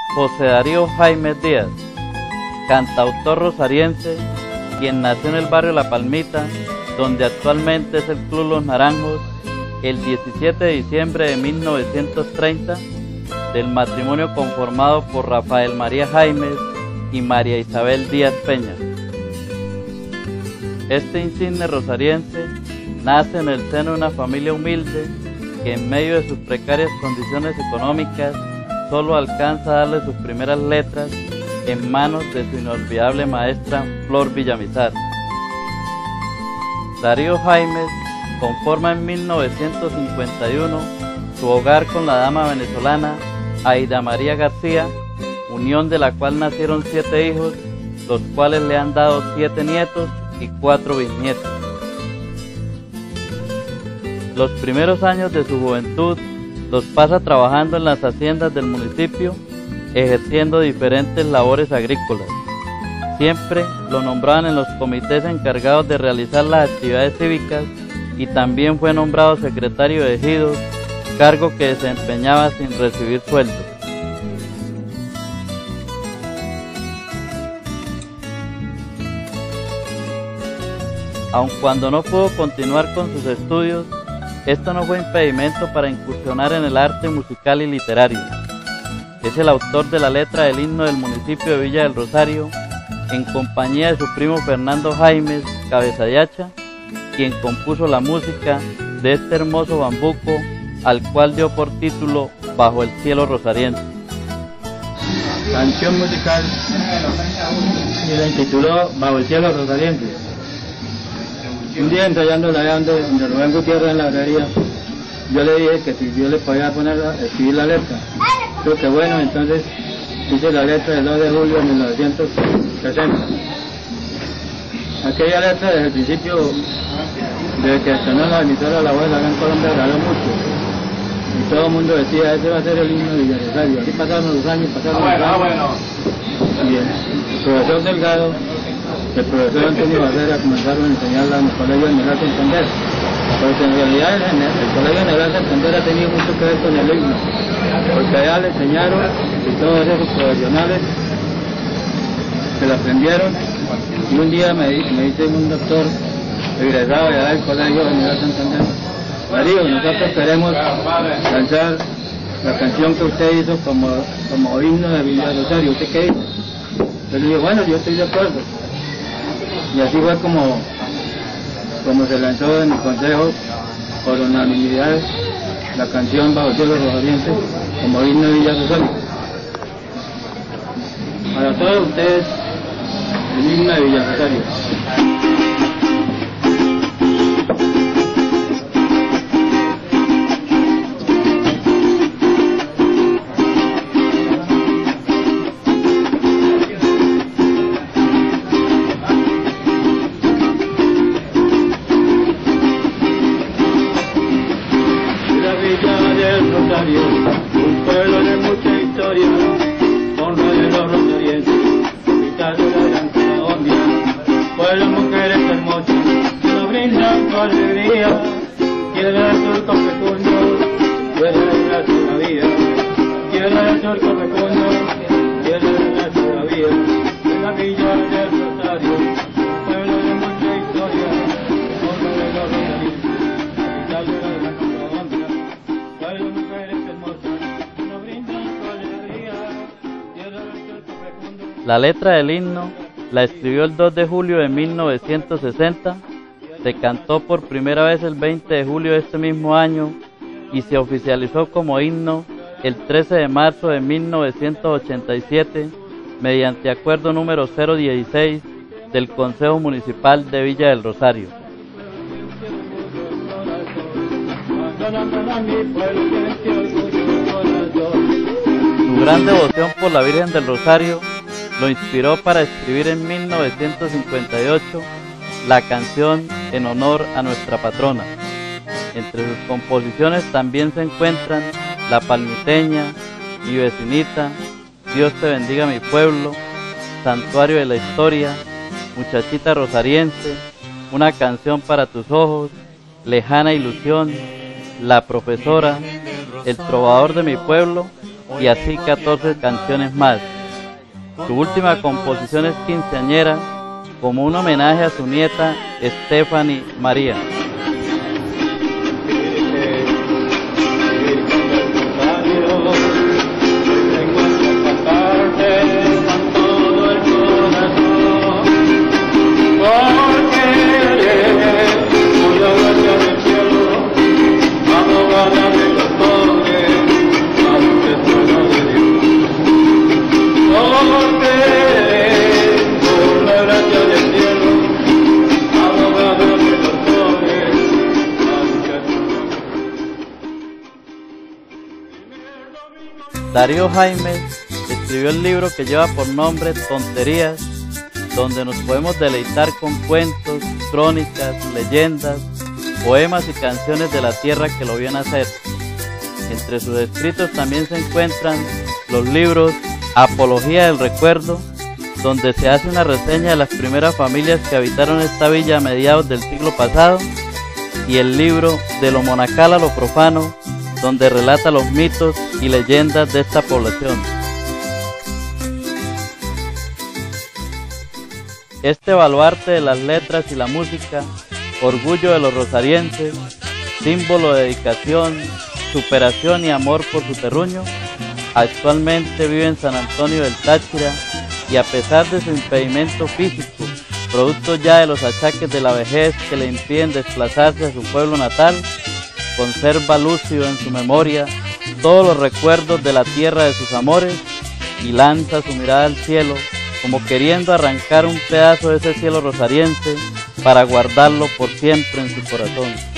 José Darío Jaimes Díaz, cantautor rosariense, quien nació en el barrio La Palmita, donde actualmente es el Club Los Naranjos, el 17 de diciembre de 1930, del matrimonio conformado por Rafael María Jaimes y María Isabel Díaz Peña. Este insigne rosariense nace en el seno de una familia humilde que en medio de sus precarias condiciones económicas solo alcanza a darle sus primeras letras en manos de su inolvidable maestra Flor Villamizar. Darío Jaimes conforma en 1951 su hogar con la dama venezolana Aida María García, unión de la cual nacieron 7 hijos, los cuales le han dado 7 nietos y 4 bisnietos. Los primeros años de su juventud los pasa trabajando en las haciendas del municipio, ejerciendo diferentes labores agrícolas. Siempre lo nombraban en los comités encargados de realizar las actividades cívicas y también fue nombrado secretario de ejidos, cargo que desempeñaba sin recibir sueldo. Aun cuando no pudo continuar con sus estudios, esto no fue impedimento para incursionar en el arte musical y literario. Es el autor de la letra del himno del municipio de Villa del Rosario, en compañía de su primo Fernando Jaimes Cabeza de Hacha, quien compuso la música de este hermoso bambuco, al cual dio por título Bajo el cielo rosariense. Canción musical y la intituló Bajo el cielo rosariense. Un día ensayando allá donde Rubén Gutiérrez en la herrería, yo le dije que si yo le podía escribir la letra. Creo que bueno, entonces hice la letra del 2 de julio de 1960. Aquella letra desde el principio, desde que sonó la emisora La Voz de la Gran Colombia, agradó mucho. Y todo el mundo decía, ese va a ser el himno de Villa Rosario. Así pasaron los años, Y el profesor Delgado, el profesor Antonio Barrera comenzaron a enseñarla en el Colegio General Santander. Porque en realidad el Colegio General Santander ha tenido mucho que ver con el himno. Porque allá le enseñaron y todos esos profesionales se lo aprendieron. Y un día me dice un doctor egresado allá del Colegio General Santander: Darío, nosotros queremos lanzar la canción que usted hizo como himno de Villa Rosario. ¿Usted qué dice? Yo le dije, bueno, yo estoy de acuerdo. Y así fue como se lanzó en el consejo por unanimidad la canción Bajo el cielo rosariense como himno de Villa Rosario. Para todos ustedes, el himno de Villa Rosario. Un pueblo de mucha historia, honra de los rosarienses, capital de la Gran Colombia. Pueblo, mujeres hermosas, que nos brindan tu alegría, tierra del surco fecundo, tierra del brazo de la vida, tierra del surco fecundo, tierra del brazo de la vida, de la Villa del Rosario, pueblo de mucha historia, honra de los rosarienses, capital de la Gran Colombia. Pueblo, mujeres hermosas, que nos brindan tu alegría, tierra del surco fecundo. La letra del himno la escribió el 2 de julio de 1960, se cantó por primera vez el 20 de julio de este mismo año y se oficializó como himno el 13 de marzo de 1987 mediante acuerdo número 016 del Consejo Municipal de Villa del Rosario. Su gran devoción por la Virgen del Rosario lo inspiró para escribir en 1958 la canción en honor a nuestra patrona. Entre sus composiciones también se encuentran La Palmiteña, Mi Vecinita, Dios te bendiga mi pueblo, Santuario de la Historia, Muchachita Rosariense, Una canción para tus ojos, Lejana ilusión, La profesora, El trovador de mi pueblo y así 14 canciones más. Su última composición es Quinceañera, como un homenaje a su nieta Stephanie María. Darío Jaimes escribió el libro que lleva por nombre Tonterías, donde nos podemos deleitar con cuentos, crónicas, leyendas, poemas y canciones de la tierra que lo vio nacer. Entre sus escritos también se encuentran los libros Apología del Recuerdo, donde se hace una reseña de las primeras familias que habitaron esta villa a mediados del siglo pasado, y el libro De lo monacal a lo profano, donde relata los mitos y leyendas de esta población. Este baluarte de las letras y la música, orgullo de los rosarienses, símbolo de dedicación, superación y amor por su terruño, actualmente vive en San Antonio del Táchira y, a pesar de su impedimento físico, producto ya de los achaques de la vejez que le impiden desplazarse a su pueblo natal, conserva lúcido en su memoria todos los recuerdos de la tierra de sus amores y lanza su mirada al cielo como queriendo arrancar un pedazo de ese cielo rosariense para guardarlo por siempre en su corazón.